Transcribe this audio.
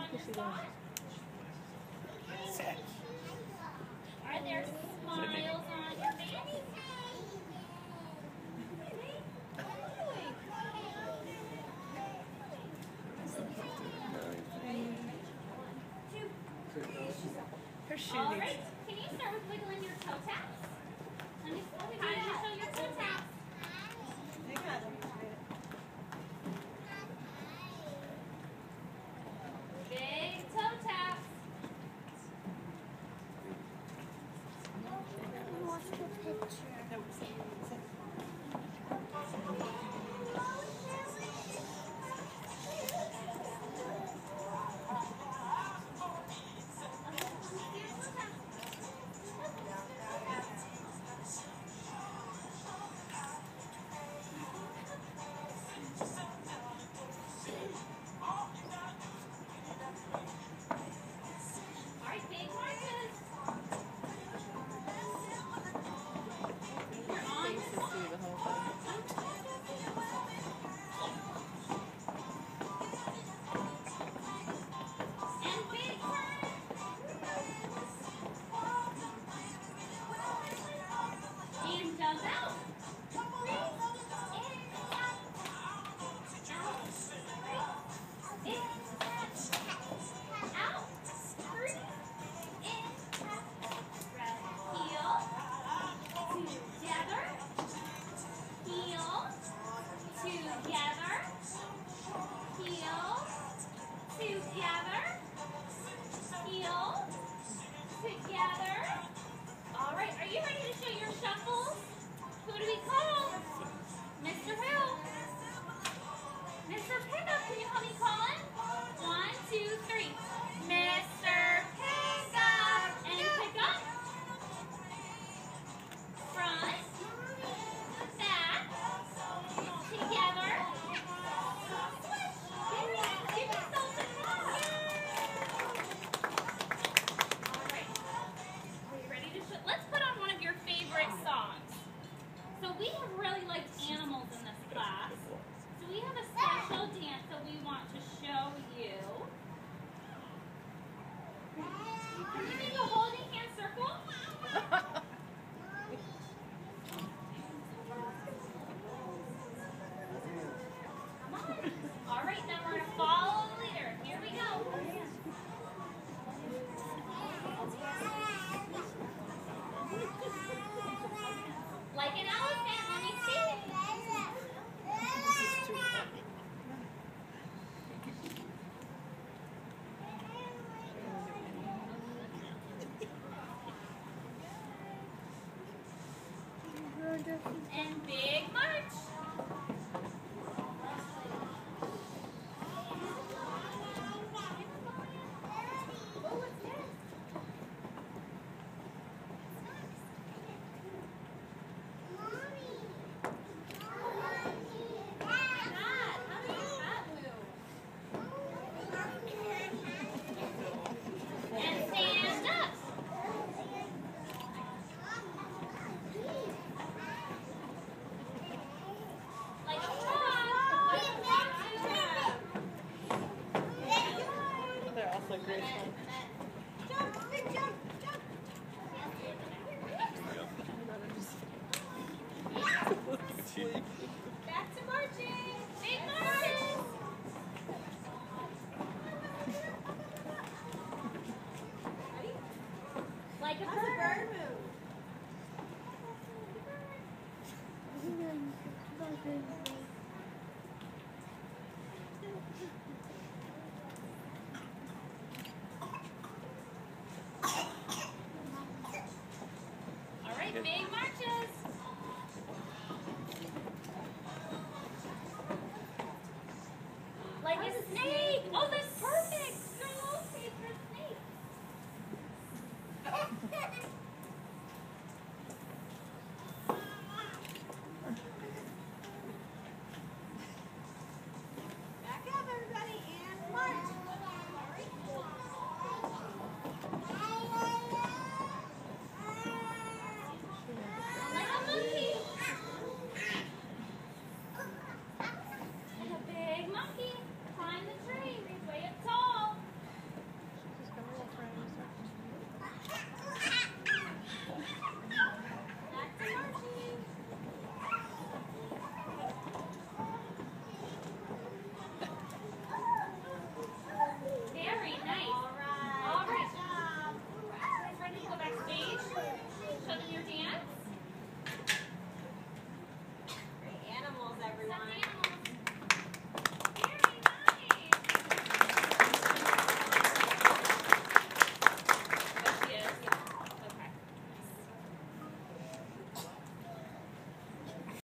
Are there smiles on your face? Her shoe All needs. right, can you start with wiggling your toe taps? Let me how do you show your toe taps? Big toe taps. Watch the picture. All right, big marches. You're on. To see the whole thing. And big turn. And jump out. Out. Heel. Together. Heel. Together. Heel. Together. Heel. Together. All right, are you ready to show your shuffles? Who do we call? Mr. Who? Mr. Pickup, can you help me call him? 1, 2, 3. Mr. Pickup. And pick up. Front. Back. Together. Switch. Give yourself a call. All right. Are you ready to show? Let's put on one of your favorite songs. So we have really liked animals in this class. So we have a special dance that we want to show you. Are you going to holding hand circle? Come on. All right, now we're going to follow the leader. Here we go. Like an elephant, let me see. And big march. Oh, what's next? Cat, how does your cat move? And stand up. Like a frog. Like a frog. They're also graceful. Jump, big jump, jump. Back to marching. Big marches. Ready? Like a bird.